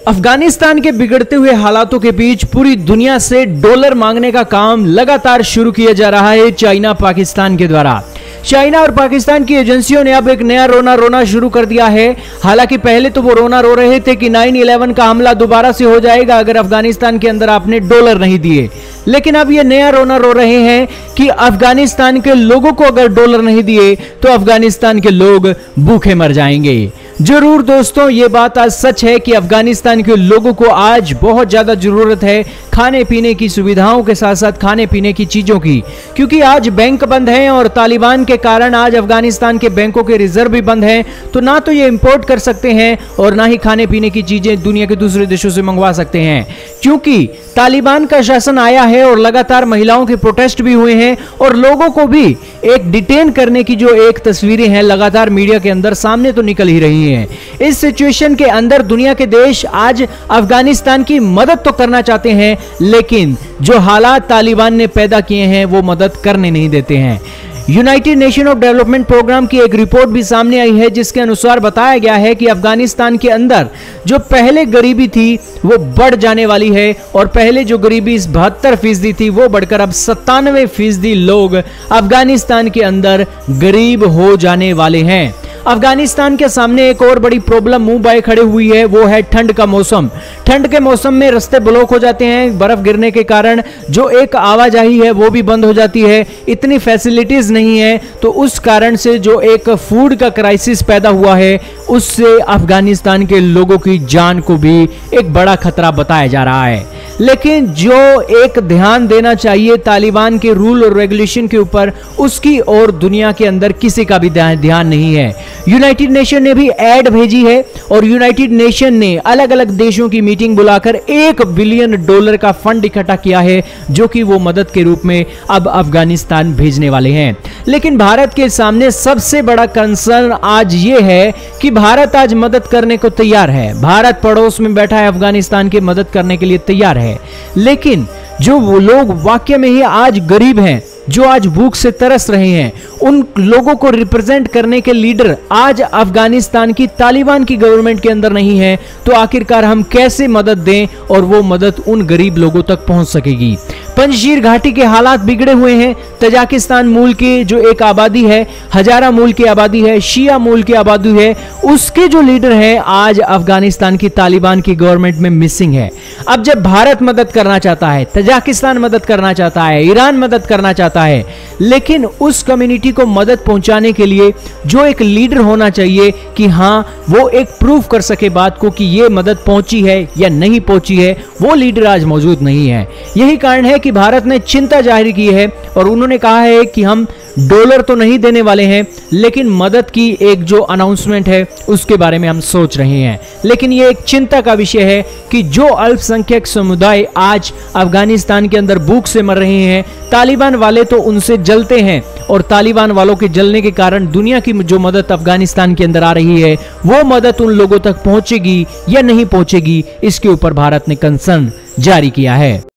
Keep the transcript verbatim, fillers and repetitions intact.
अफगानिस्तान के बिगड़ते हुए हालातों के बीच पूरी दुनिया से डॉलर मांगने का काम लगातार शुरू किया जा रहा है चाइना पाकिस्तान के द्वारा। चाइना और पाकिस्तान की एजेंसियों ने अब एक नया रोना रोना शुरू कर दिया है। हालांकि पहले तो वो रोना रो रहे थे कि नाइन इलेवन का हमला दोबारा से हो जाएगा अगर अफगानिस्तान के अंदर आपने डॉलर नहीं दिए, लेकिन अब ये नया रोना रो रहे हैं कि अफगानिस्तान के लोगों को अगर डॉलर नहीं दिए तो अफगानिस्तान के लोग भूखे मर जाएंगे। जरूर दोस्तों, ये बात आज सच है कि अफगानिस्तान के लोगों को आज बहुत ज्यादा जरूरत है खाने पीने की सुविधाओं के साथ साथ खाने पीने की चीजों की, क्योंकि आज बैंक बंद हैं और तालिबान के कारण आज अफगानिस्तान के बैंकों के रिजर्व भी बंद हैं। तो ना तो ये इंपोर्ट कर सकते हैं और ना ही खाने पीने की चीजें दुनिया के दूसरे देशों से मंगवा सकते हैं, क्योंकि तालिबान का शासन आया है और लगातार महिलाओं के प्रोटेस्ट भी हुए हैं और लोगों को भी एक डिटेन करने की जो एक तस्वीरें हैं लगातार मीडिया के अंदर सामने तो निकल ही रही हैं। इस सिचुएशन के अंदर दुनिया के देश आज अफगानिस्तान की मदद तो करना चाहते हैं, लेकिन जो हालात तालिबान ने पैदा किए हैं वो मदद करने नहीं देते हैं। United Nation of development programme की एक रिपोर्ट भी सामने आई है जिसके अनुसार बताया गया है कि अफगानिस्तान के अंदर जो पहले गरीबी थी वो बढ़ जाने वाली है और पहले जो गरीबी बहत्तर फीसदी थी वो बढ़कर अब सत्तानवे फीसदी लोग अफगानिस्तान के अंदर गरीब हो जाने वाले हैं। अफगानिस्तान के सामने एक और बड़ी प्रॉब्लम मुंह बाए खड़े हुई है, वो है ठंड का मौसम। ठंड के मौसम में रास्ते ब्लॉक हो जाते हैं, बर्फ गिरने के कारण जो एक आवाजाही है वो भी बंद हो जाती है, इतनी फैसिलिटीज नहीं है, तो उस कारण से जो एक फूड का क्राइसिस पैदा हुआ है उससे अफगानिस्तान के लोगों की जान को भी एक बड़ा खतरा बताया जा रहा है। लेकिन जो एक ध्यान देना चाहिए तालिबान के रूल और रेगुलेशन के ऊपर, उसकी और दुनिया के अंदर किसी का भी ध्यान नहीं है। यूनाइटेड नेशन ने भी एड भेजी है और यूनाइटेड नेशन ने अलग अलग देशों की मीटिंग बुलाकर एक बिलियन डॉलर का फंड इकट्ठा किया है जो कि वो मदद के रूप में अब अफगानिस्तान भेजने वाले हैं। लेकिन भारत के सामने सबसे बड़ा कंसर्न आज ये है कि भारत आज मदद करने को तैयार है। भारत पड़ोस में बैठा है, अफगानिस्तान की मदद करने के लिए तैयार है, लेकिन जो वो लोग वाकई में ही आज गरीब हैं, जो आज भूख से तरस रहे हैं, उन लोगों को रिप्रेजेंट करने के लीडर आज अफगानिस्तान की तालिबान की गवर्नमेंट के अंदर नहीं है, तो आखिरकार हम कैसे मदद दें और वो मदद उन गरीब लोगों तक पहुंच सकेगी। पंजशीर घाटी के हालात बिगड़े हुए हैं। तजाकिस्तान मूल की जो एक आबादी है, हजारा मूल की आबादी है, शिया मूल की आबादी है, उसके जो लीडर हैं आज अफगानिस्तान की तालिबान की गवर्नमेंट में मिसिंग है। अब जब भारत मदद करना चाहता है, तजाकिस्तान मदद करना चाहता है, ईरान मदद करना चाहता है, लेकिन उस कम्युनिटी को मदद पहुंचाने के लिए जो एक लीडर होना चाहिए कि हां वो एक प्रूफ कर सके बात को कि ये मदद पहुंची है या नहीं पहुंची है, वो लीडर आज मौजूद नहीं है। यही कारण है कि भारत ने चिंता जाहिर की है और उन्होंने कहा है कि हम डॉलर तो नहीं देने वाले हैं, लेकिन मदद की एक जो अनाउंसमेंट है उसके बारे में हम सोच रहे हैं। लेकिन ये एक चिंता का विषय है कि जो अल्पसंख्यक समुदाय आज अफगानिस्तान के अंदर भूख से मर रहे हैं, तालिबान वाले तो उनसे जलते हैं और तालिबान वालों के जलने के कारण दुनिया की जो मदद अफगानिस्तान के अंदर आ रही है वो मदद उन लोगों तक पहुंचेगी या नहीं पहुंचेगी, इसके ऊपर भारत ने कंसर्न जारी किया है।